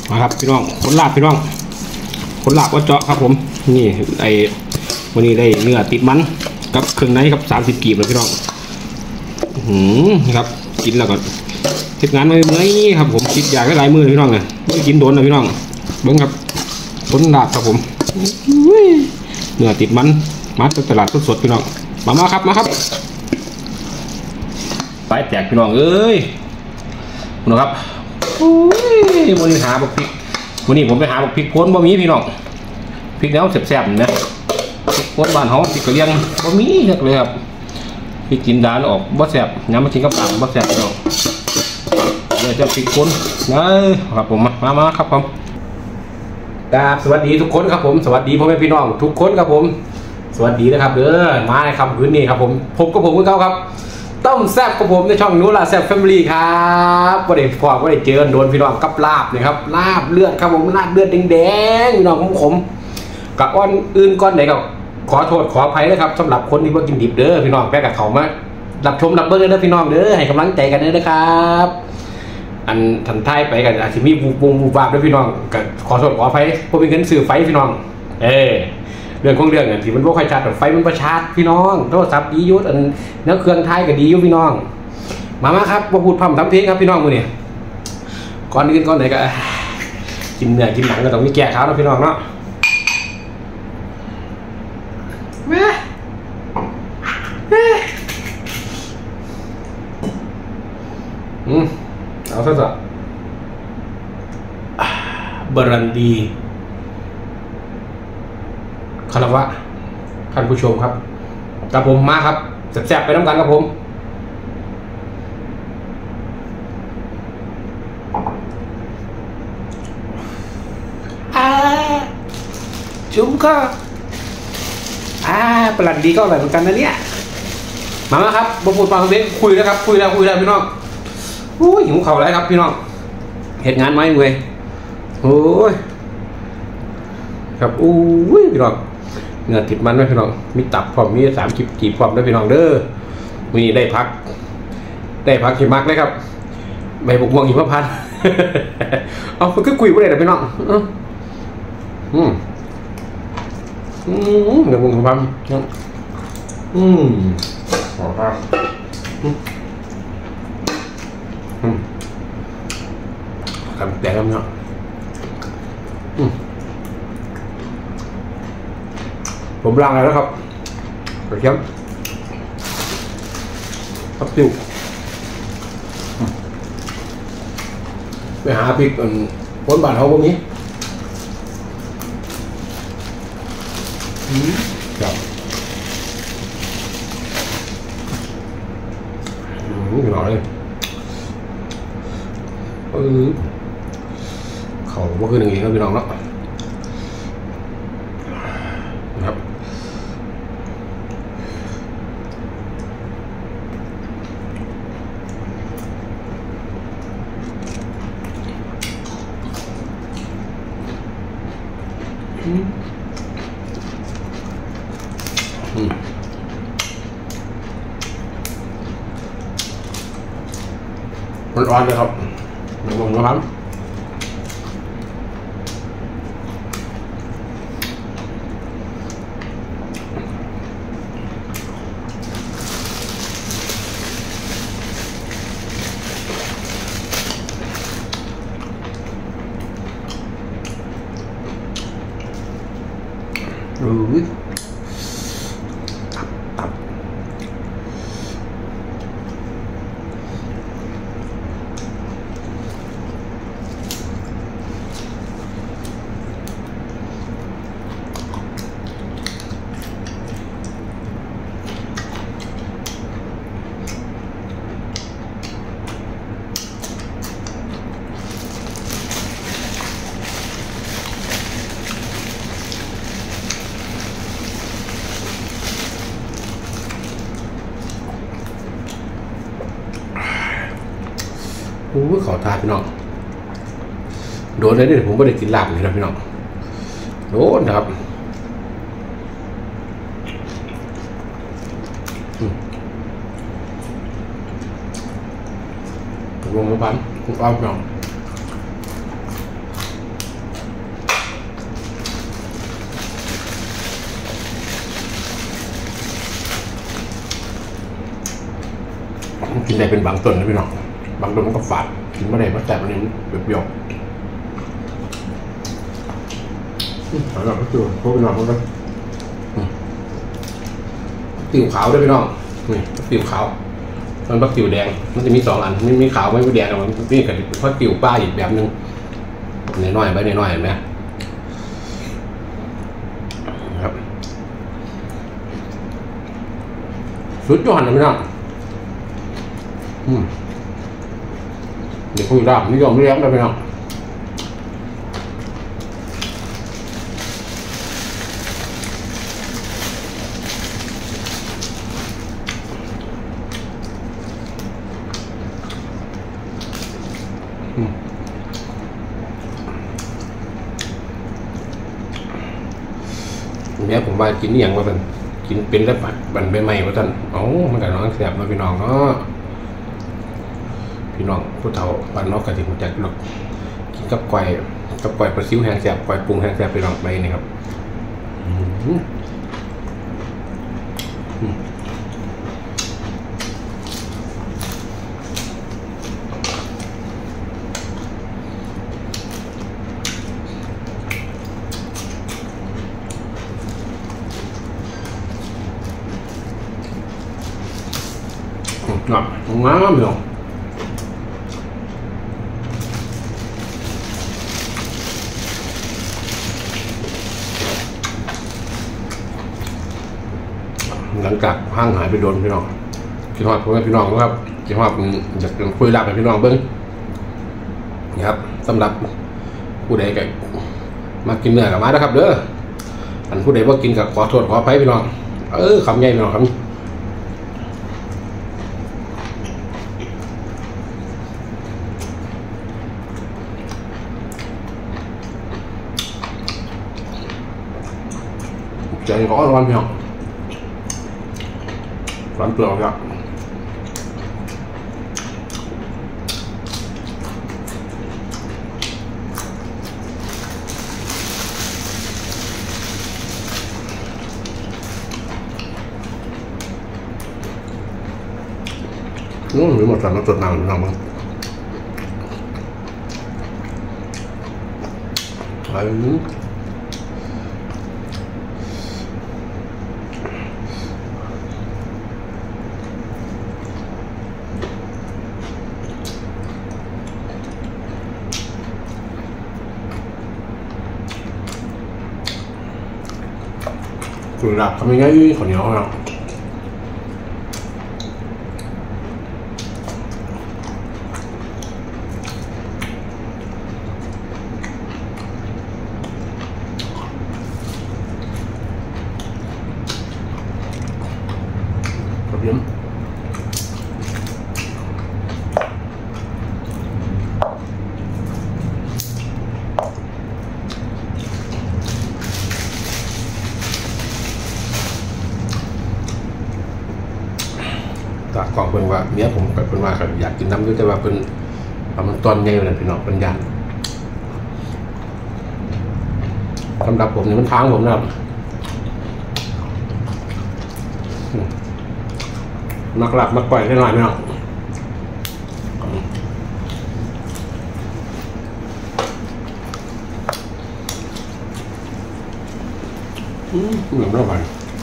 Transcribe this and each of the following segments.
มาครับพี่น้องผลลาบพี่น้องผลลาบว่าเจาะครับผมนี่ไอ้วันนี้ได้เนื้อติดมันกับเครื่องในครับ30 กีบเลยพี่น้องครับกินแล้วก็เฮ็ดงานเมื่อยครับผมคิดอยากได้หลายมือพี่น้องเลยไม่กินโดนนะพี่น้องเบิ้งครับผลลาบครับผมเนื้อติดมันมาจากตลาดสดๆพี่น้องมาครับมาครับไปแจกพี่น้องเอ้ยนะครับวันนี้หาบักพริกวันนี้ผมไปหาบักพริกโคนบะหมี่พี่น้องพริกแล้วแซ่บๆนะพริกโคนบ้านเขาพริกกระเลียงบะหมี่เลยครับพริกจินดาแล้วออกบะแซ่บน้ำมากินกับตับบะแซ่บพี่น้องเดี๋ยวจะพริกโคนนะครับผมมาครับผมครับสวัสดีทุกคนครับผมสวัสดีพ่อแม่พี่น้องทุกคนครับผมสวัสดีนะครับเด้อมาในคำพื้นนี้ครับผมกับผมคือเขาครับต้มแซ่บกับผมในช่องนู้นล่ะแซ่บแฟมิลี่ครับประเด็นพอก็ได้เจอโดนพี่น้องกับลาบนะครับลาบเลือดครับผมลาบเลือดแดงๆพี่น้องขมกับอ้อนอื่นก้อนไหนก็ขอโทษขออภัยนะครับสำหรับคนที่ว่ากินดิบเด้อพี่น้องแพ้กับเขามารับชมรับเบิ้งเด้อพี่น้องเด้อให้กำลังใจกันเด้อครับอันทันท้ายไปกันอาจจะมีบูบาบด้วยพี่น้องก็ขอโทษขออภัยเพราะเป็นเงินสื่อไฟพี่น้องเรื่องของเรื่องที่มันว่าใครชาร์จไฟมันประชาร์จพี่น้องโทรศัพท์ดียุทธอันนักเครื่องไทยก็ดียุทธพี่น้องมาครับมาพูดพร่ำทำเพลงครับพี่น้องมือเนี่ยก่อนอื่นก่อนไหนก็กินเนื้อกินหนังก็ต้องมีแก่ขาวนะพี่น้องเนาะเอาซะบรันดีคารวะท่านผู้ชมครับกับผมมาครับแซ่บๆไปน้ำกันครับผมจุ๊มก็บรันดีก็อร่อยเหมือนกันนะเนี่ยมาครับบพูดฟังเสียงคุยแล้วครับคุยแล้วพี่น้องหิวเข่าแล้วครับพี่น้องเหตุงานไหมเว้ยโอ้ยครับพี่น้องเนื้อติดมันด้วยพี่น้องมีตับพร้อมมี30 กีบพร้อมด้วยพี่น้องเด้อมีได้พักหิมะเลยครับใบบกม่วงหิมะพันเอาก็คุยไม่ได้แต่พี่น้องเดี๋ยวผมทำขอครับกันแดงครับเนาะผมล้างแล้วครับกระเทียมผักติ้วไปหาพริกคนบ้านเขาพวกนี้ครับหน่อยเขาว่าคือหนึ่งเองครับพี่น้องเนาะครับมันร้อนเลยครับเดี๋ยวผมนะครับตับขอทานพี่น้องโดนเลยเนี่ยผมไม่ได้กินลาบเลยนะพี่น้องโดนครับลงมาปั๊มคุณป้าพี่น้องกินได้เป็นบางต้นนะพี่น้องบางต้นมันก็ฝาดกินไม่ได้เพราะแต่อันนี้เปรี้ยวหอยหลอดก็ตัวพวกพี่น้องมันก็ติ๋วขาวด้วยพี่น้องนี่ติ๋วขาวมันพักติ๋วแดงมันจะมี2 อันไม่มีขาวไม่มีแดงมันนี่กับพักติ๋วป้าอีกแบบนึงน้อยๆไปน้อยๆเห็นไหมครับสุดยอดนะพี่น้องเดี๋ยวคุยได้นิยมเลี้ยงได้พี่น้องเนี่ยผมว่ากินอย่างว่าเป็นกินเป็นแล้วบันใบใหม่ว่าท่านมันกับน้องแสบมาพี่น้องเนาะพี่น้องผู้เฒ่าบ้านนอกกะถิ่นจักรกินกับไก่ปลาซิวแห้งแสบไก่ปรุงแห้งแสบพี่น้องไปนี่ครับงามอยู่หลังจากห้างหายไปโดนพี่น้องคิดฮอดพ่อแม่พี่น้องครับคิดฮอดอยากคุยรับกับพี่น้องเบิ้งนี่ครับสำหรับผู้ใดก็มากินเนื้อกับมานะครับเด้ออันผู้ใดว่ากินกับขอโทษขออภัยพี่น้องคำใหญ่พี่น้องครับใจร้อนพี่น้องร้อนเปล่าครับหรือหมดสารสดน้ำพี่น้องมั้งคือหลับทำยังไงขอเหนียวครับกระเทียมตากล่องเป็นว่าเนี้ยผมเป็นว่าอยากกินน้ำด้วยแต่ว่าเป็นมันตอนใหญ่เลยพี่น้องเป็นยันสำหรับผมนี่มันค้างผมนะครับมักหลับมักปล่อยให้หน่อยพี่น้องเหมือนเราไป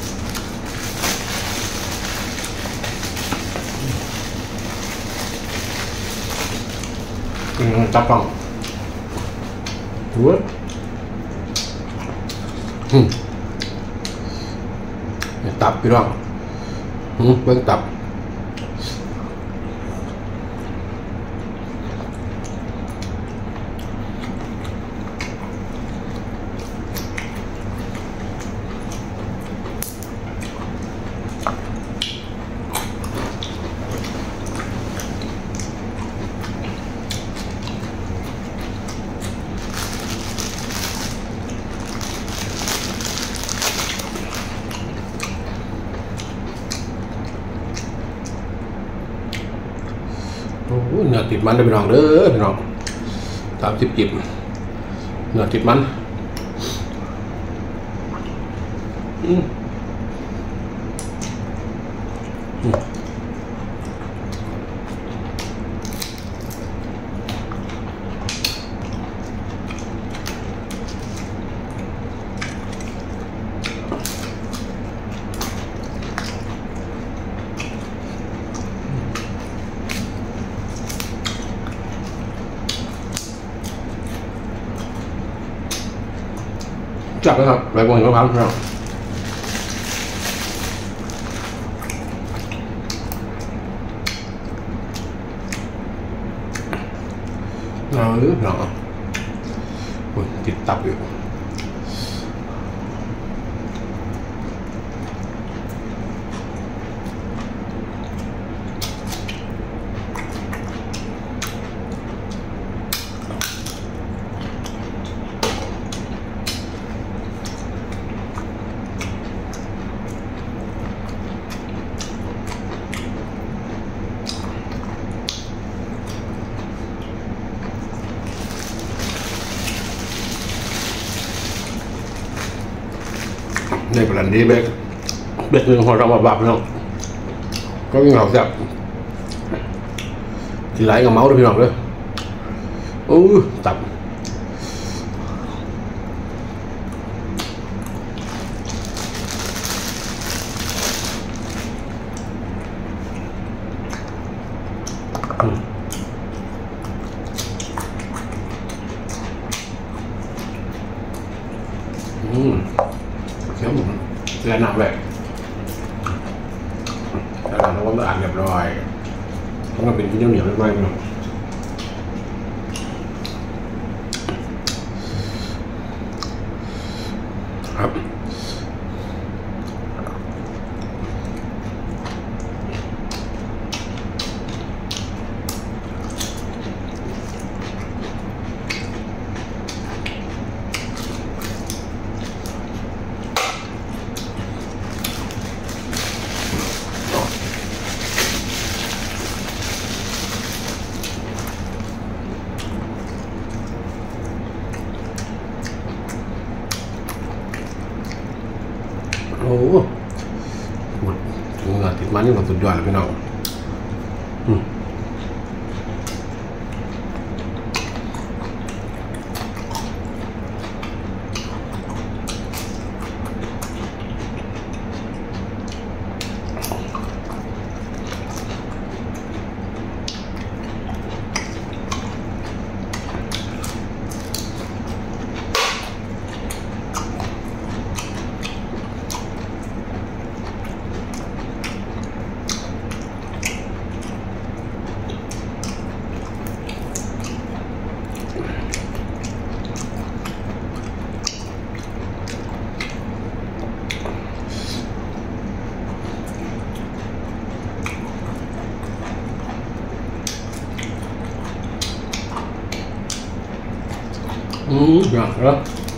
จับปังหัวตับพี่น้องเบิ้งตับเนื้อติดมันได้พี่น้องเด้อพี่น้อง30 จิบเนื้อติดมันจับเลยครับใบบัวหิมพานต์ครับหรือหนอติดตับอยู่ในประเด็นนี้เบ็ดหนึ่งหัวเรามาบับเนาะก็มีเหงาจับทีไรกับเมาส์ด้วยพี่น้องเลยตับเชื่อผมเชื่อหนักเลยแต่เราต้องอ่านเรียบร้อยต้องเป็นที่เหนียวๆไม่ไหมครับโอ้โหหมดเงาติดมันนี่มันสุดยอดเลยพี่น้องอย่างแล้ว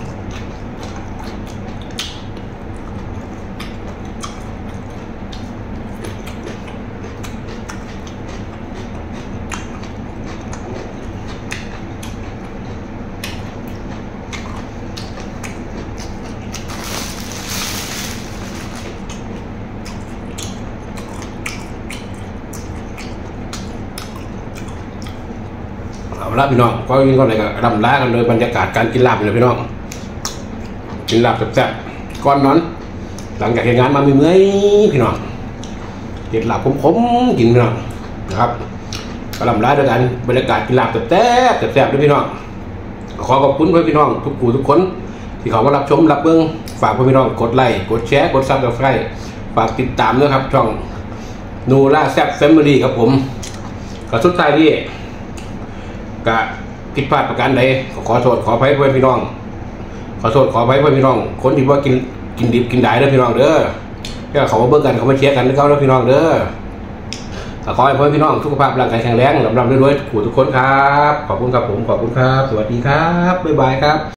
เอาละพี่น้องก็ยิ่งก็เลยก็ดำล้ากันเลยบรรยากาศการกินลาบเลยพี่น้องกินลาบแซ่บๆก้อนนอนหลังจากเหตุงานมามีเมื่อยพี่น้องเก็บลาบขมๆกินพี่น้องนะครับก็ดำล้าด้วยกันบรรยากาศกินลาบแซ่บๆด้วยพี่น้องขอขอบคุณพี่น้องทุกผู้ทุกคนที่เขามารับชมรับเบิ้งฝากพี่น้องกดไลค์กดแชร์กดซับสไครต์ฝากติดตามด้วยครับช่องนูล่าแซ่บแฟมิลี่ครับผมก็สุดท้ายที่กะผิดพลาดประการใดขอโทษขออภัยเพื่อนพี่น้องขอโทษขออภัยเพื่อนพี่น้องคนที่ว่ากินดิบกินได้เด้อพี่น้องเด้อก็เขามาเบิ่งกันเขามาเชียร์กันแล้วก็เด้อพี่น้องเด้อขอให้เพื่อนพี่น้องสุขภาพร่างกายแข็งแรงร่ำรวยทุกคนครับขอบคุณครับผมขอบคุณครับสวัสดีครับบ๊ายบายครับ